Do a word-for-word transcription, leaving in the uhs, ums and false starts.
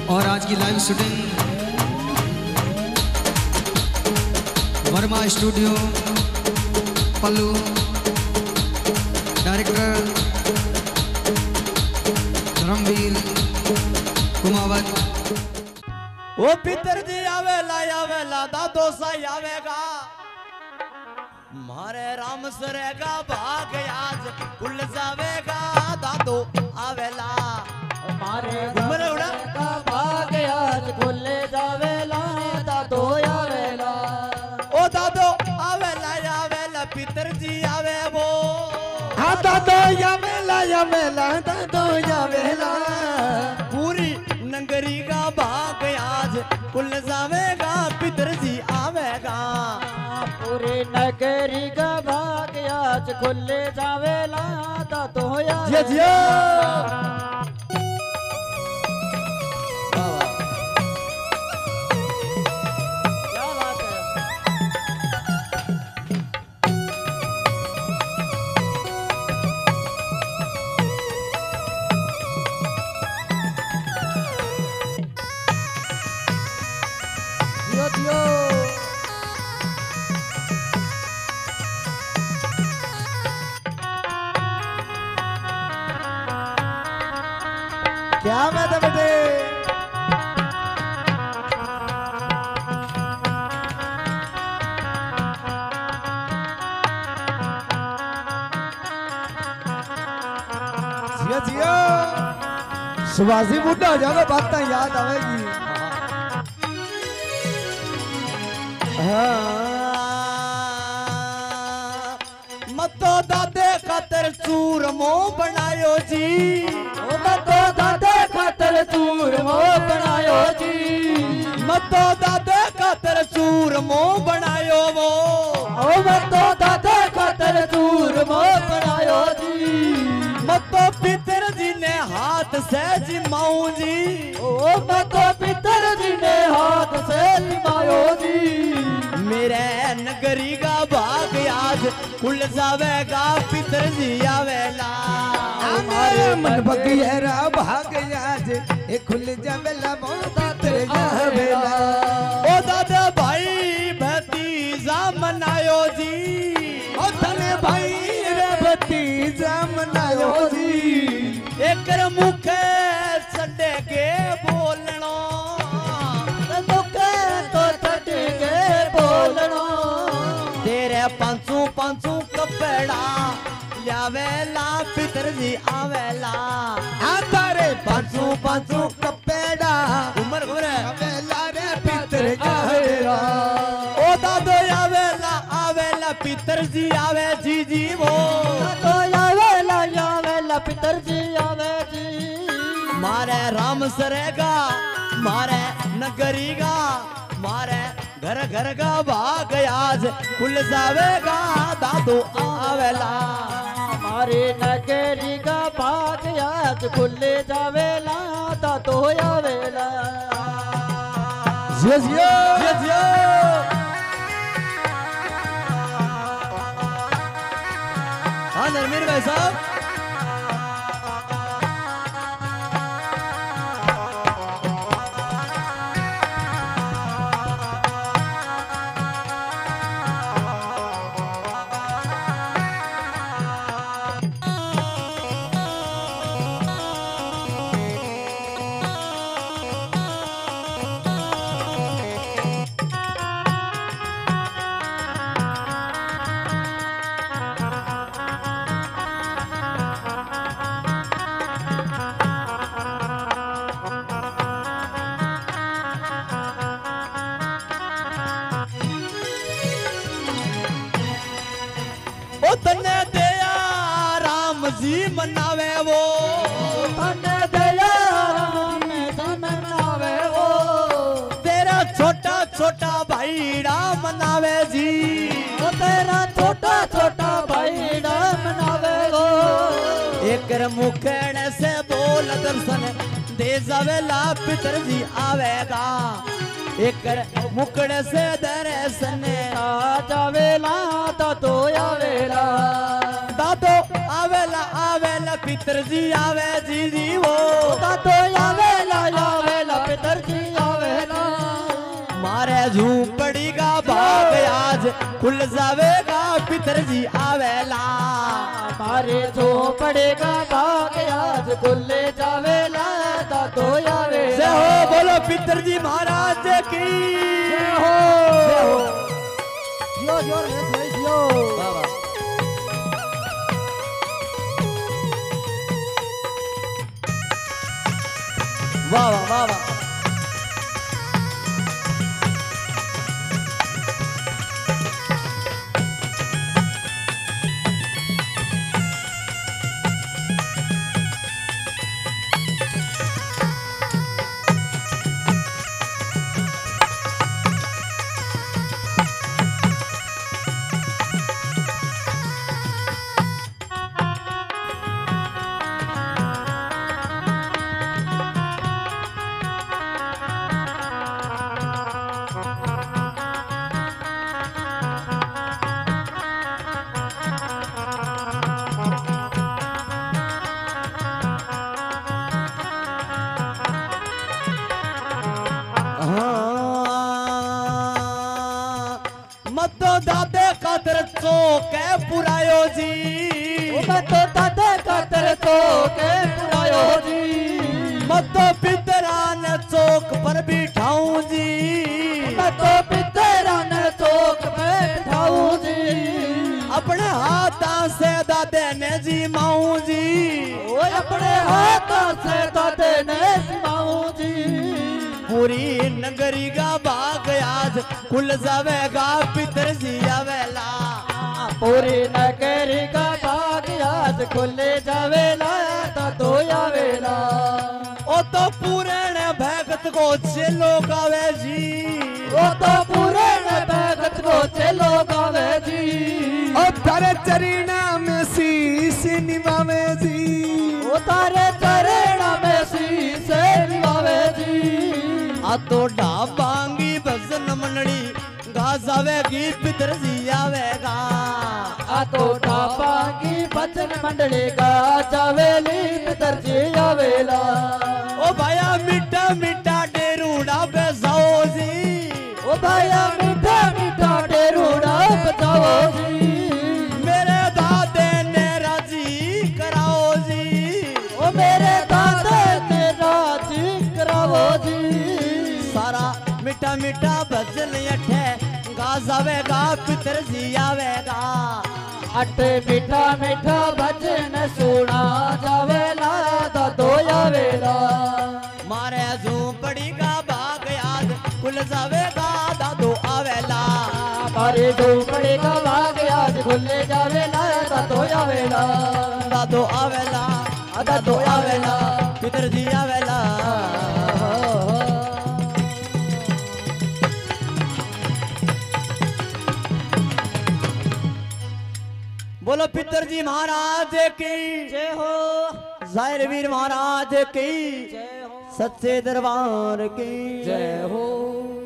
और आज की live shooting Verma studio Pallu, director Dharmveer Kumawat. ओ पितर जी आवेला आवेला दादो साई आवेगा, मारे राम सरेगा भाग आज खुल जावेगा। दादो आवेला मारे उमरा का भाग आज खुल जावेला। दादो आवेला ओ दादो आवेला आवेला पितर जी आवे वो। हाँ दादो आवेला आवेला दादो आवेला। पूरी नगरी का भाग आज खुल जावेगा, पितर जी आवेगा। पूरी नगरी का भाग आज खुल जावेला। दादो आवेला। क्या बात है बेटे। जिया जिया सुभाषी बुढ़ा हो जाएगा, बात तो याद आवेगी। मतो दादे खातर चूरमो बनायो जी। मतो दादे खातर चूरमो बनायो जी। मतो दादे खातर चूरमो बनायो वो। ओ मतो दादे खातर चूरमो बनायो जी। मतो पितर जी ने हाथ से जिमाऊं जी। ओ मतो पितर जी ने हाथ से जिमायो जी। मेरे नगरी का भाग आज खुल जावेगा, पितर जी आवेला। हमारे मन बगियारा भाग आज ए खुल जावेला। दादे आवेला ओ दादा भाई भतीजा मनायो जी। ओ धने भाई रे भतीजा मनायो जी। एकर मुखे सडे के बोलनो, मुखे तो छट के बोलनो। तेरे पांचू पांचू कपड़ा ल्यावेला, पितर जी आवेला। हाँ तारे पांचू पांचू कपेड़ा उमर घुरे आवेला रे पितर आवेला। ओ दादो आवेला आवेला पितर जी आवे जी जी वो। दादो आवेला आवेला पितर जी आवे जी। मारे राम सरेगा मारे नगरी का, मारे घर घर का भाग आज खुल जावेगा। दादो आवेला हमारे नगरी का भाग आज खुल जावेला। दादो आवेला। जियो जियो जियो जियो। हाँ नरमीर भाई साहब। ओ तन्ने दया राम जी मनावे वो। तन्ने दया राम जी मनावे वो। तेरा छोटा छोटा भाईड़ा मनावे जी। ओ तेरा छोटा छोटा भाईड़ा मनावे वो। एकर मुखड़े से बोल दर्शन दे जावेला, पितर जी आवेगा। एकर मुखड़े से दर्शन आ जावेला। दादो आवेला। दादो आवेला आवेला पितर जी आवे जी जी वो। दादो आवेला आवेला पितर आज खुल जावेगा पितरजी आवेला मारे झोपड़े का भाग आज खुल जावेला दादो आवेला। जय हो बोलो पितरजी महाराज की जय हो जय हो जियो जियो रे भाई जियो वाह वाह वाह वाह वाह वाह मत दादे खातर चौक पुरायो जी मत दादे खातर चौक पुरायो जी मत पितरान चौक पर बिठाऊं जी मत पितरान चौक पर बिठाऊं जी अपने हाथों से दादे ने जी माऊं जी ओ अपने हाथों से दादे ने जिमाऊं जी पूरी नगरी का भाग आज खुल जावेगा पितर जी आवेला पूरी नगरी का भाग आज खुल जावेला दादो आवेला। ओ तो पूरण भगत को चलो गावे जी ओ तो पूरण भगत को चलो गावे जी ओ तारे चरीना में शीश निभावे जी ओ तारे चरणा में शीश निभावे जी आ तो ढाबांगी भजन मंडली गा जावेगी पितर जी आवेगा आ तो ढाबा की भजन मंडली गा जावेली पितर जी आवेला। ओ भाया मीठा मीठा डेरूड़ा बेजाओ जी ओ भाया मीठा मीठा डेरूड़ा बजाओ जी मेरे दादे ने राजी कराओ जी ओ मेरे दादे ने राजी कराओ जी सारा मीठा मीठा भजन अठे गा जावेगा पितर जी आवेगा अटे मीठा मीठा भजन सुना जावेला दादो आवेला मारे झूपड़ी का भाग याद खुल जावेगा दादो आवेला मारे झूपड़ी का भाग आज खुल जावेला दादो आवेला दादो आवेला दादो आवेला पितर जी आवेला बोलो पितर जी महाराज की जय हो जाहिर वीर महाराज की जय हो सच्चे दरबार की जय हो।